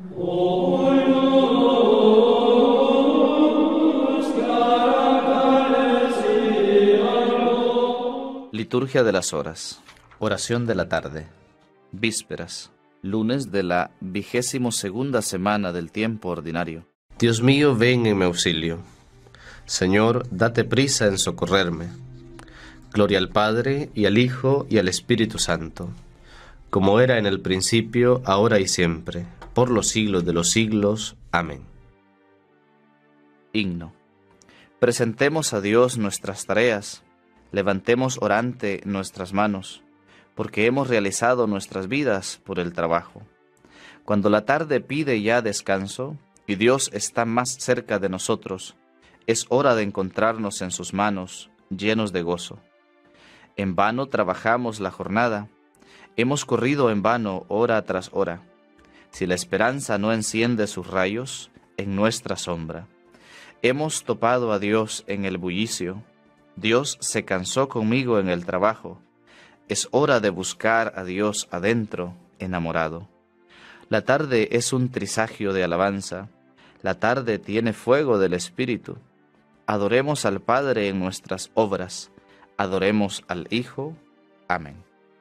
Liturgia de las horas. Oración de la tarde. Vísperas. Lunes de la 22ª semana del tiempo ordinario. Dios mío, ven en mi auxilio. Señor, date prisa en socorrerme. Gloria al Padre, y al Hijo, y al Espíritu Santo, como era en el principio, ahora y siempre, por los siglos de los siglos. Amén. Himno. Presentemos a Dios nuestras tareas, levantemos orante nuestras manos, porque hemos realizado nuestras vidas por el trabajo. Cuando la tarde pide ya descanso, y Dios está más cerca de nosotros, es hora de encontrarnos en sus manos, llenos de gozo. En vano trabajamos la jornada, hemos corrido en vano hora tras hora, si la esperanza no enciende sus rayos en nuestra sombra. Hemos topado a Dios en el bullicio, Dios se cansó conmigo en el trabajo, es hora de buscar a Dios adentro, enamorado. La tarde es un trisagio de alabanza, la tarde tiene fuego del Espíritu. Adoremos al Padre en nuestras obras, adoremos al Hijo. Amén.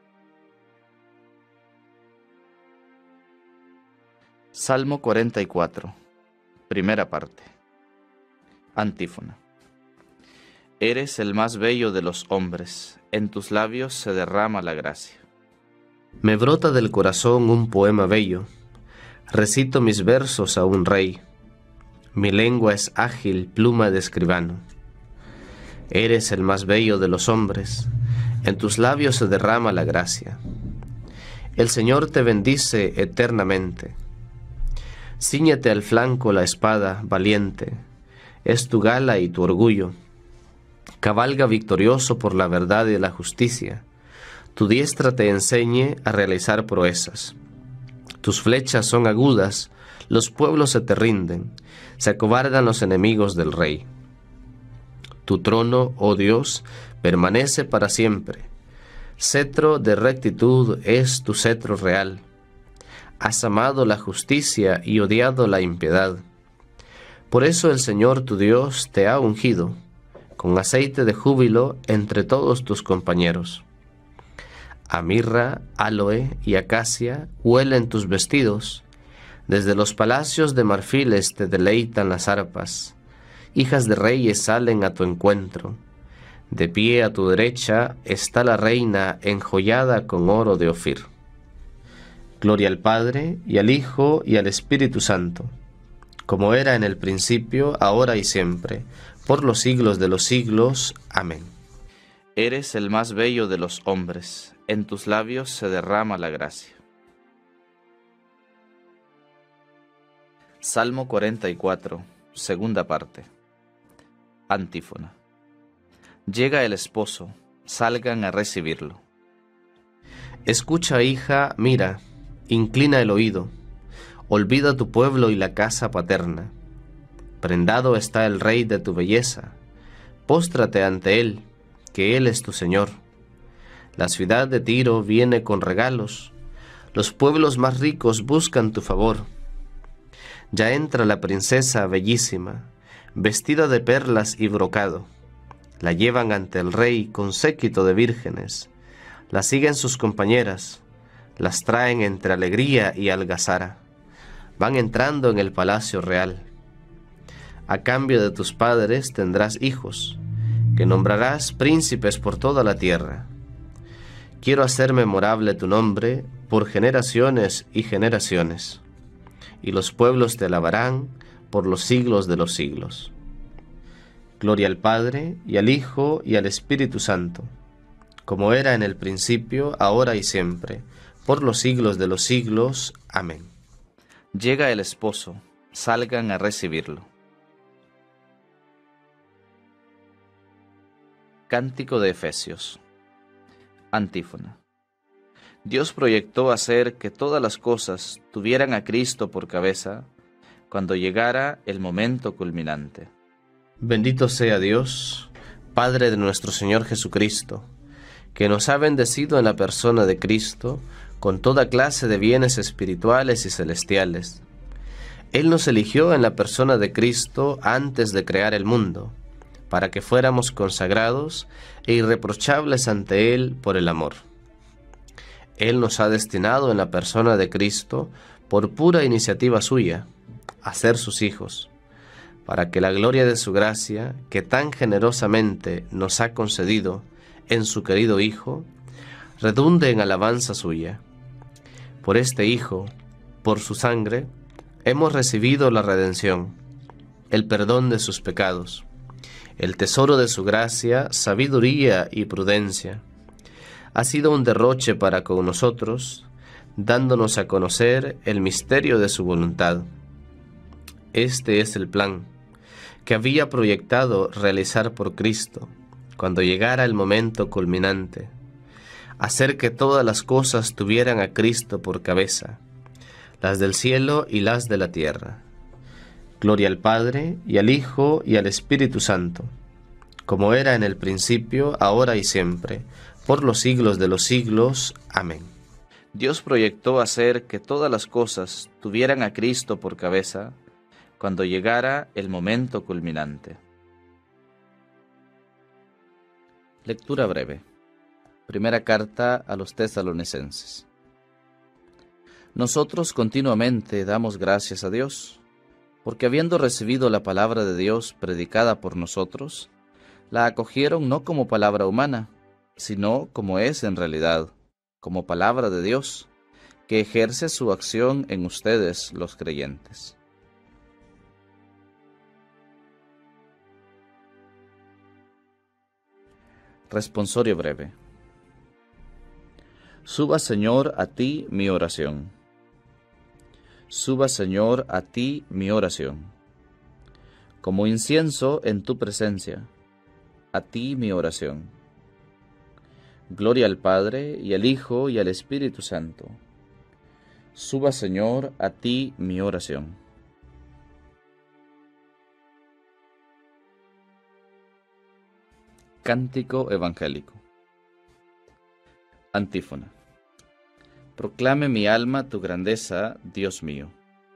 Salmo 44, primera parte. Antífona. Eres el más bello de los hombres, en tus labios se derrama la gracia. Me brota del corazón un poema bello, recito mis versos a un rey. Mi lengua es ágil, pluma de escribano. Eres el más bello de los hombres, en tus labios se derrama la gracia. El Señor te bendice eternamente. Cíñete al flanco la espada, valiente, es tu gala y tu orgullo. Cabalga victorioso por la verdad y la justicia. Tu diestra te enseñe a realizar proezas. Tus flechas son agudas, los pueblos se te rinden, se acobardan los enemigos del rey. Tu trono, oh Dios, permanece para siempre. Cetro de rectitud es tu cetro real. Has amado la justicia y odiado la impiedad. Por eso el Señor tu Dios te ha ungido con aceite de júbilo entre todos tus compañeros. A mirra, áloe y acacia huelen tus vestidos. Desde los palacios de marfiles te deleitan las arpas. Hijas de reyes salen a tu encuentro. De pie a tu derecha está la reina enjollada con oro de Ofir. Gloria al Padre, y al Hijo, y al Espíritu Santo, como era en el principio, ahora y siempre, por los siglos de los siglos. Amén. Eres el más bello de los hombres, en tus labios se derrama la gracia. Salmo 44, segunda parte. Antífona. Llega el esposo, salgan a recibirlo. Escucha, hija, mira, inclina el oído, olvida tu pueblo y la casa paterna. Prendado está el rey de tu belleza, póstrate ante él, que él es tu Señor. La ciudad de Tiro viene con regalos, los pueblos más ricos buscan tu favor. Ya entra la princesa bellísima, vestida de perlas y brocado. La llevan ante el rey con séquito de vírgenes, la siguen sus compañeras, las traen entre alegría y algazara. Van entrando en el palacio real. A cambio de tus padres tendrás hijos, que nombrarás príncipes por toda la tierra. Quiero hacer memorable tu nombre por generaciones y generaciones, y los pueblos te alabarán por los siglos de los siglos. Gloria al Padre, y al Hijo, y al Espíritu Santo, como era en el principio, ahora y siempre, por los siglos de los siglos. Amén. Llega el esposo, salgan a recibirlo. Cántico de Efesios. Antífona. Dios proyectó hacer que todas las cosas tuvieran a Cristo por cabeza cuando llegara el momento culminante. Bendito sea Dios, Padre de nuestro Señor Jesucristo, que nos ha bendecido en la persona de Cristo con toda clase de bienes espirituales y celestiales, Él nos eligió en la persona de Cristo antes de crear el mundo, para que fuéramos consagrados e irreprochables ante Él por el amor. Él nos ha destinado en la persona de Cristo, por pura iniciativa suya, a ser sus hijos, para que la gloria de su gracia, que tan generosamente nos ha concedido en su querido Hijo, redunde en alabanza suya. Por este Hijo, por su sangre, hemos recibido la redención, el perdón de sus pecados, el tesoro de su gracia, sabiduría y prudencia. Ha sido un derroche para con nosotros, dándonos a conocer el misterio de su voluntad. Este es el plan que había proyectado realizar por Cristo cuando llegara el momento culminante, hacer que todas las cosas tuvieran a Cristo por cabeza, las del cielo y las de la tierra. Gloria al Padre, y al Hijo, y al Espíritu Santo, como era en el principio, ahora y siempre, por los siglos de los siglos. Amén. Dios proyectó hacer que todas las cosas tuvieran a Cristo por cabeza cuando llegara el momento culminante. Lectura breve. Primera carta a los Tesalonicenses. Nosotros continuamente damos gracias a Dios, porque habiendo recibido la palabra de Dios predicada por nosotros, la acogieron no como palabra humana, sino como es en realidad, como palabra de Dios, que ejerce su acción en ustedes los creyentes. Responsorio breve. Suba, Señor, a ti mi oración. Suba, Señor, a ti mi oración. Como incienso en tu presencia, a ti mi oración. Gloria al Padre, y al Hijo, y al Espíritu Santo. Suba, Señor, a ti mi oración. Cántico evangélico. Antífona. Proclame mi alma tu grandeza, Dios mío.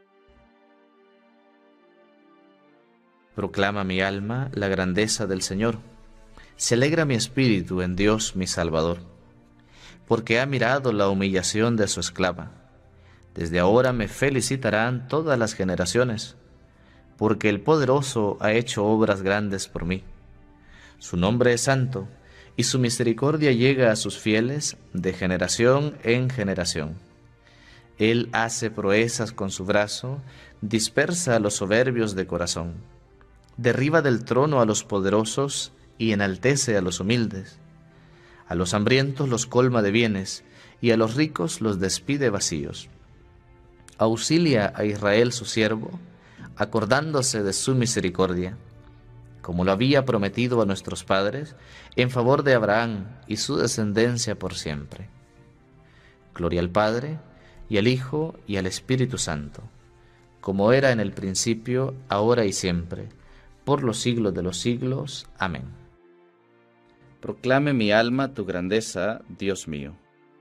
Proclama mi alma la grandeza del Señor. Se alegra mi espíritu en Dios mi Salvador, porque ha mirado la humillación de su esclava. Desde ahora me felicitarán todas las generaciones, porque el Poderoso ha hecho obras grandes por mí. Su nombre es santo, y su misericordia llega a sus fieles de generación en generación. Él hace proezas con su brazo, dispersa a los soberbios de corazón, derriba del trono a los poderosos y enaltece a los humildes. A los hambrientos los colma de bienes, y a los ricos los despide vacíos. Auxilia a Israel su siervo, acordándose de su misericordia, como lo había prometido a nuestros padres, en favor de Abraham y su descendencia por siempre. Gloria al Padre, y al Hijo, y al Espíritu Santo, como era en el principio, ahora y siempre, por los siglos de los siglos. Amén. Proclame mi alma tu grandeza, Dios mío.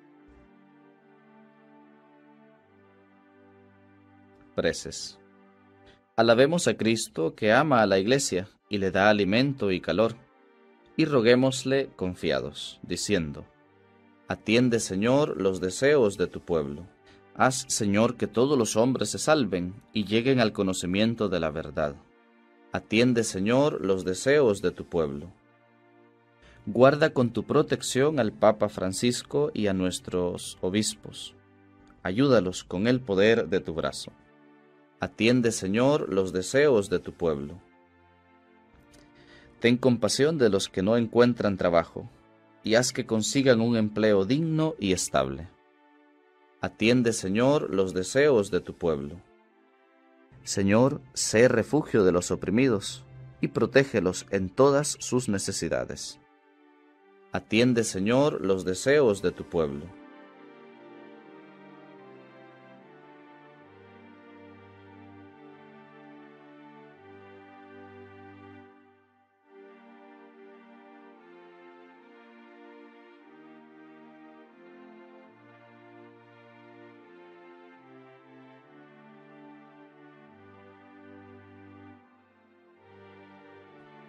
Preces. Alabemos a Cristo, que ama a la Iglesia y le da alimento y calor, y roguémosle confiados, diciendo: Atiende, Señor, los deseos de tu pueblo. Haz, Señor, que todos los hombres se salven y lleguen al conocimiento de la verdad. Atiende, Señor, los deseos de tu pueblo. Guarda con tu protección al Papa Francisco y a nuestros obispos. Ayúdalos con el poder de tu brazo. Atiende, Señor, los deseos de tu pueblo. Ten compasión de los que no encuentran trabajo, y haz que consigan un empleo digno y estable. Atiende, Señor, los deseos de tu pueblo. Señor, sé refugio de los oprimidos, y protégelos en todas sus necesidades. Atiende, Señor, los deseos de tu pueblo.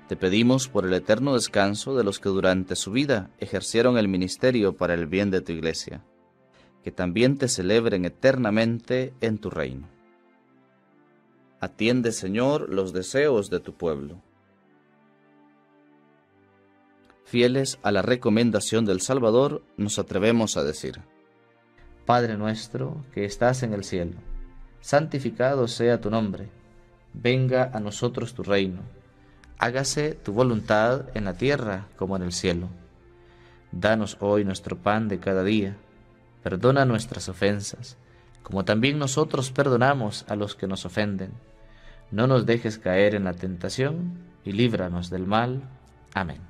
Te pedimos por el eterno descanso de los que durante su vida ejercieron el ministerio para el bien de tu Iglesia, que también te celebren eternamente en tu reino. Atiende, Señor, los deseos de tu pueblo. Fieles a la recomendación del Salvador, nos atrevemos a decir: Padre nuestro que estás en el cielo, santificado sea tu nombre. Venga a nosotros tu reino. Hágase tu voluntad en la tierra como en el cielo. Danos hoy nuestro pan de cada día. Perdona nuestras ofensas, como también nosotros perdonamos a los que nos ofenden. No nos dejes caer en la tentación y líbranos del mal. Amén.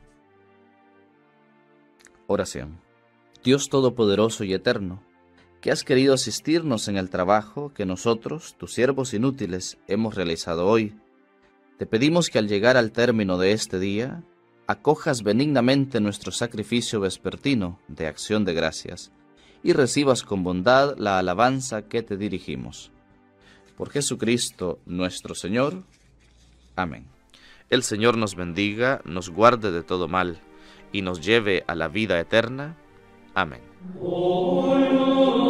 Oración. Dios Todopoderoso y Eterno, que has querido asistirnos en el trabajo que nosotros, tus siervos inútiles, hemos realizado hoy, te pedimos que al llegar al término de este día, acojas benignamente nuestro sacrificio vespertino de acción de gracias y recibas con bondad la alabanza que te dirigimos. Por Jesucristo nuestro Señor. Amén. El Señor nos bendiga, nos guarde de todo mal y nos lleve a la vida eterna. Amén.